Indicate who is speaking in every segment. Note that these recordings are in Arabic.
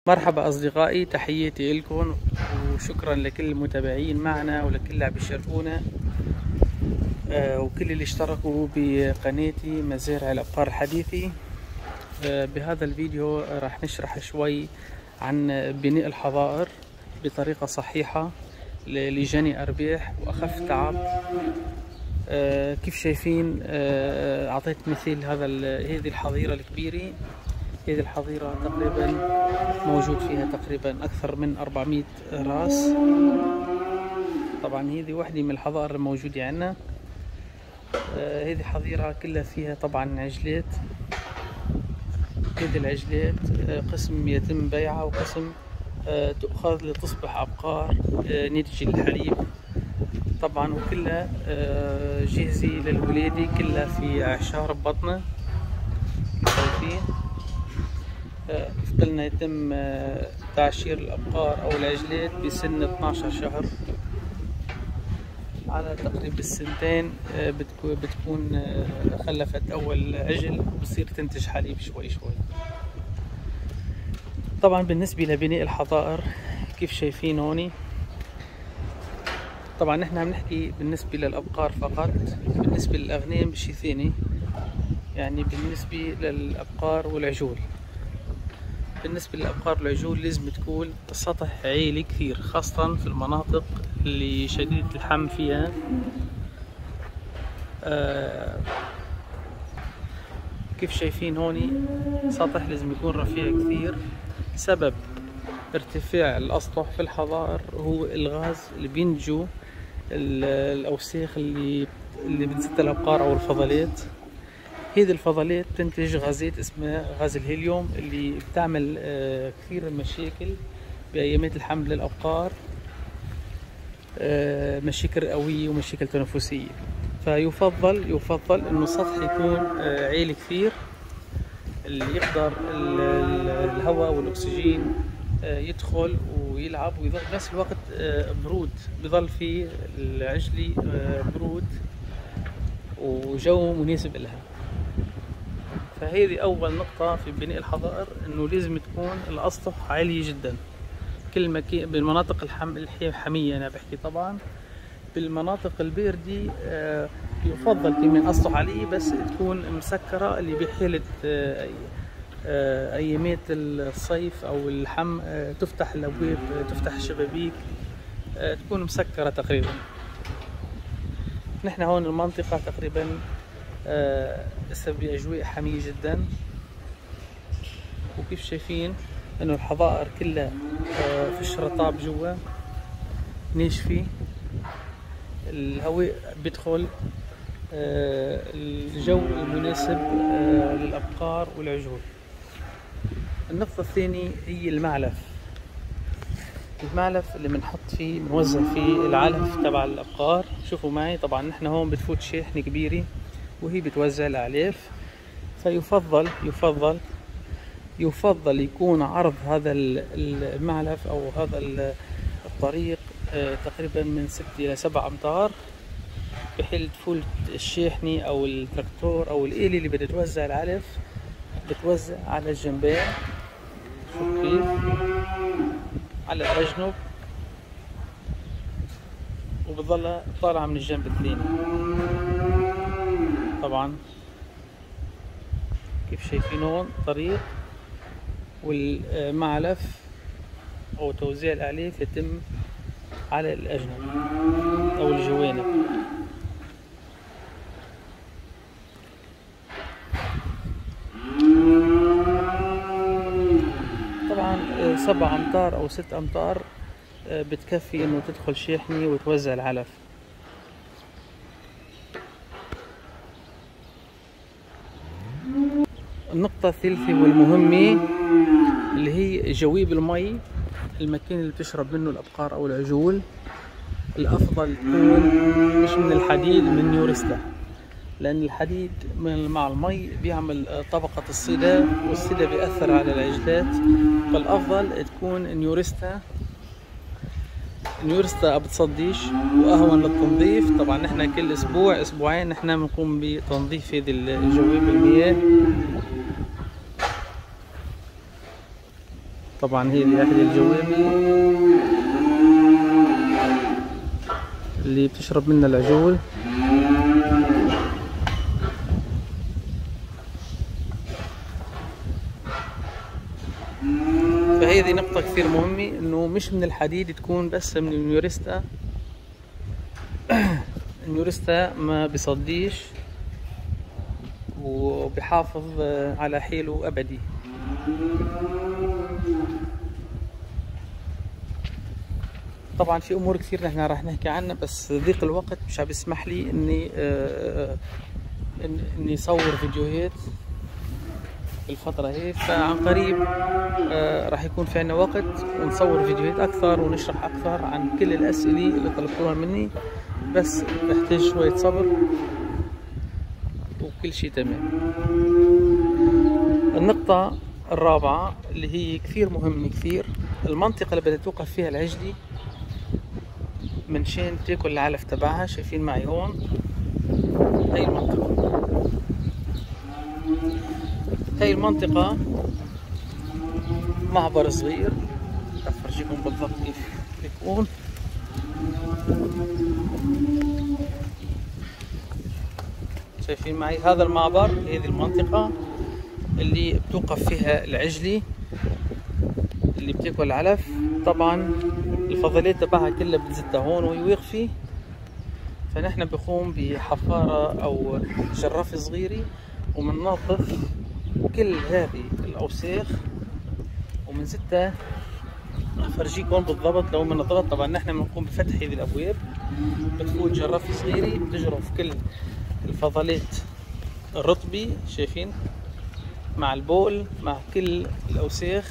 Speaker 1: مرحبا أصدقائي، تحياتي لكم وشكرا لكل المتابعين معنا ولكل اللي عم يشاركونا وكل اللي اشتركوا بقناتي مزارع الأبقار الحديثي. بهذا الفيديو راح نشرح شوي عن بناء الحظائر بطريقة صحيحة لجني أرباح وأخف تعب. كيف شايفين أعطيت مثال هذه الحظيرة الكبيرة. هذه الحظيرة تقريبا موجود فيها تقريبا أكثر من 400 راس. طبعا هذه واحدة من الحظائر الموجودة عندنا. هذه حظيرة كلها فيها طبعا عجلات. هذه العجلات قسم يتم بيعها وقسم تؤخذ لتصبح أبقار نتج الحليب طبعا، وكلها جاهزة للولادة، كلها في أعشار ببطنها. شايفين قلنا يتم تعشير الأبقار أو العجلات بسن 12 شهر. على تقريب السنتين بتكون خلفت أول عجل وبصير تنتج حليب شوي شوي. طبعا بالنسبة لبناء الحظائر كيف شايفين هوني، طبعا نحن عم نحكي بالنسبة للأبقار فقط. بالنسبة للأغنام شي ثاني، يعني بالنسبة للأبقار والعجول. بالنسبة للأبقار والعجول لازم تكون السطح عالي كثير، خاصة في المناطق اللي شديدة الحم فيها. كيف شايفين هوني سطح لازم يكون رفيع كثير. سبب ارتفاع الأسطح في الحظائر هو الغاز اللي بينتجوا الأوساخ اللي بتزت الأبقار أو الفضلات. هذه الفضلات تنتج غازات اسمها غاز الهيليوم اللي بتعمل كثير مشاكل بأيامات الحمل للأبقار، مشاكل رئوية ومشاكل تنفسية. فيفضل انه السطح يكون عالي كثير، اللي يقدر الهواء والاكسجين يدخل ويلعب، ويظل بنفس الوقت برود، بظل في العجلة برود وجو مناسب لها. فهذه أول نقطة في بناء الحظائر، إنه لازم تكون الأسطح عالية جدا. كل مكان بالمناطق الحمية أنا بحكي، طبعا بالمناطق الباردة يفضل كمان أسطح عالية بس تكون مسكرة، اللي بحالة أيامات الصيف أو الحم تفتح الأبواب، تفتح الشبابيك، تكون مسكرة تقريبا. نحن هون المنطقة تقريبا بأجواء حمية جدا. وكيف شايفين انه الحظائر كلها في الشرطاب جوا ناشفة، الهواء بيدخل، الجو المناسب للأبقار والعجول. النقطة الثانية هي المعلف. المعلف اللي بنحط فيه بنوزع فيه العلف تبع الأبقار. شوفوا معي، طبعا نحن هون بتفوت شاحنة كبيرة وهي بتوزع الأعلاف. فيفضل يكون عرض هذا المعلف أو هذا الطريق تقريبا من 6 إلى 7 أمتار، بحيث تفوت الشاحنة أو التراكتور أو الآلة اللي بدها توزع العلف بتوزع على الجنبين. شوف كيف على الأجنب، وبتظل طالعة من الجنب الثاني. طبعا كيف شايفين هون طريق، والمعلف أو توزيع الأعلاف يتم على الأجنب أو الجوانب. طبعا 7 أمتار أو 6 أمتار بتكفي إنه تدخل شاحنة وتوزع العلف. النقطة الثالثة والمهمة اللي هي جويب المي، المكان اللي بتشرب منه الأبقار أو العجول. الأفضل تكون مش من الحديد، من نيورستا، لأن الحديد مع المي بيعمل طبقة الصدى، والصدى بيأثر على العجلات. فالأفضل تكون نيورستا بتصديش وأهون للتنظيف. طبعا نحن كل أسبوع أسبوعين نحن بنقوم بتنظيف هذه الجويب المياه. طبعا هذه أحد الجوامي اللي بتشرب منها العجول. فهذه نقطة كثير مهمة، انه مش من الحديد، تكون بس من النيورستا. النيورستا ما بيصديش وبحافظ على حيله ابدي. طبعا في امور كثير نحن راح نحكي عنها، بس ضيق الوقت مش عم يسمح لي اني اصور فيديوهات الفترة هي. فعن قريب راح يكون في عنا وقت ونصور فيديوهات اكثر ونشرح اكثر عن كل الاسئلة اللي طلبتوها مني، بس بحتاج شوية صبر وكل شيء تمام. النقطة الرابعة اللي هي كثير مهمة كثير، المنطقة اللي بدها توقف فيها العجلة من شان تاكل العلف تبعها. شايفين معي هون هاي المنطقة، هاي المنطقة معبر صغير، افرجيكم بالضبط كيف بيكون. شايفين معي هذا المعبر، هذه المنطقة اللي بتوقف فيها العجلة اللي بتاكل العلف. طبعا الفضلات تبعها كلها بتزتها هون وهي واقفة، فنحن بقوم بحفارة او جرافة صغيرة ومننظف كل هذه الاوساخ ومنزتها. افرجيكم بالضبط لو من الضغط. طبعا نحن بنقوم بفتح هذه الابواب، بتفوت جرافة صغيرة بتجرف كل الفضلات الرطبة، شايفين، مع البول مع كل الاوساخ.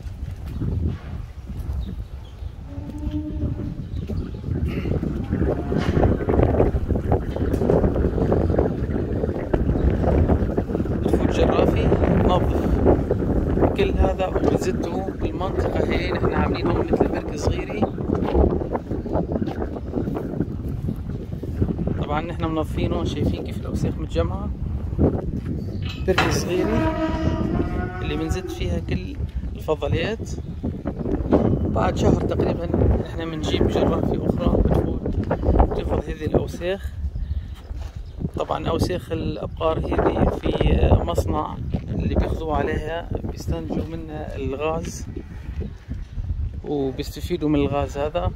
Speaker 1: بتفوت جرافة تنظف كل هذا وبتزته بالمنطقة هي. نحن عاملين هون مثل بركة صغيرة، طبعا نحن منظفينه. شايفين كيف الاوساخ متجمعة، بركة صغيرة اللي بنزت فيها كل الفضلات. بعد شهر تقريبا نحن بنجيب جرافة اخرى بتفوت تاخذ هذه الاوساخ. طبعا اوساخ الابقار هذه في مصنع اللي بياخذوها عليها بيستنتجوا منها الغاز وبيستفيدوا من الغاز هذا.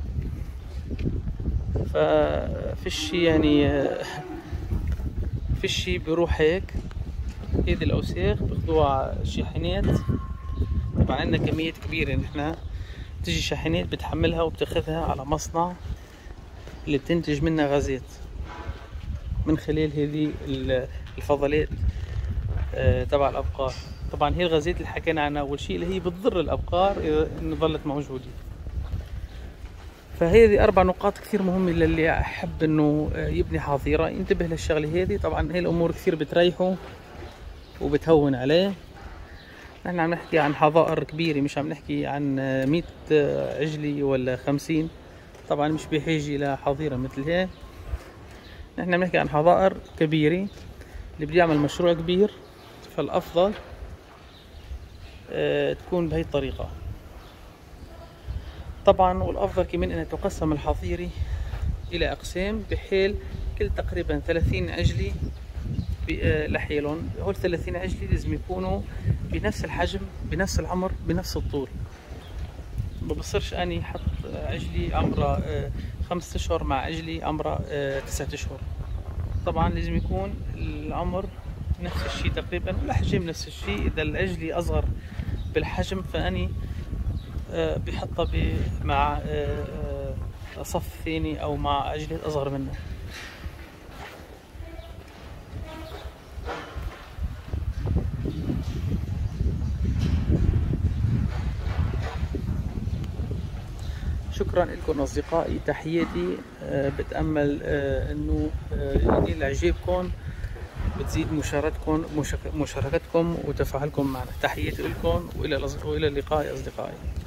Speaker 1: ففيش يعني فيش بيروح هيك. هذه الاوساخ بياخذوها شاحنات. طبعا عندنا كميات كبيرة، نحن تجي شاحنات بتحملها وبتاخذها على مصنع اللي بتنتج منها غازات من خلال هذه الفضلات تبع الابقار. طبعا هي الغازات اللي حكينا عنها اول شيء اللي هي بتضر الابقار اذا ظلت موجوده. فهذه 4 نقاط كثير مهمه للي احب انه يبني حظيره ينتبه للشغله هذه. طبعا هي الامور كثير بتريحه وبتهون عليه. نحن عم نحكي عن حظائر كبيره، مش عم نحكي عن 100 عجله ولا 50. طبعا مش بحاجه لحظيره مثل هيك. نحن بنحكي عن حظائر كبيرة اللي بده يعمل مشروع كبير، فالأفضل تكون بهي الطريقة. طبعا والأفضل كمان أن تقسم الحظيرة إلى أقسام، بحيل كل تقريبا 30 عجلة لحيلهم. هول 30 عجلة لازم يكونوا بنفس الحجم بنفس العمر بنفس الطول. ما بصيرش أني حط عجلي عمرها 5 أشهر مع عجلي عمرها 9 أشهر. طبعا لازم يكون العمر نفس الشيء تقريبا والأحجام نفس الشيء. إذا العجلي أصغر بالحجم فأني بحطها مع صف ثاني أو مع عجلة أصغر منه. شكرا لكم أصدقائي، تحياتي. بتأمل أنه ينال إعجابكم، بتزيد مشاركتكم وتفاعلكم معنا. تحياتي لكم وإلى اللقاء أصدقائي.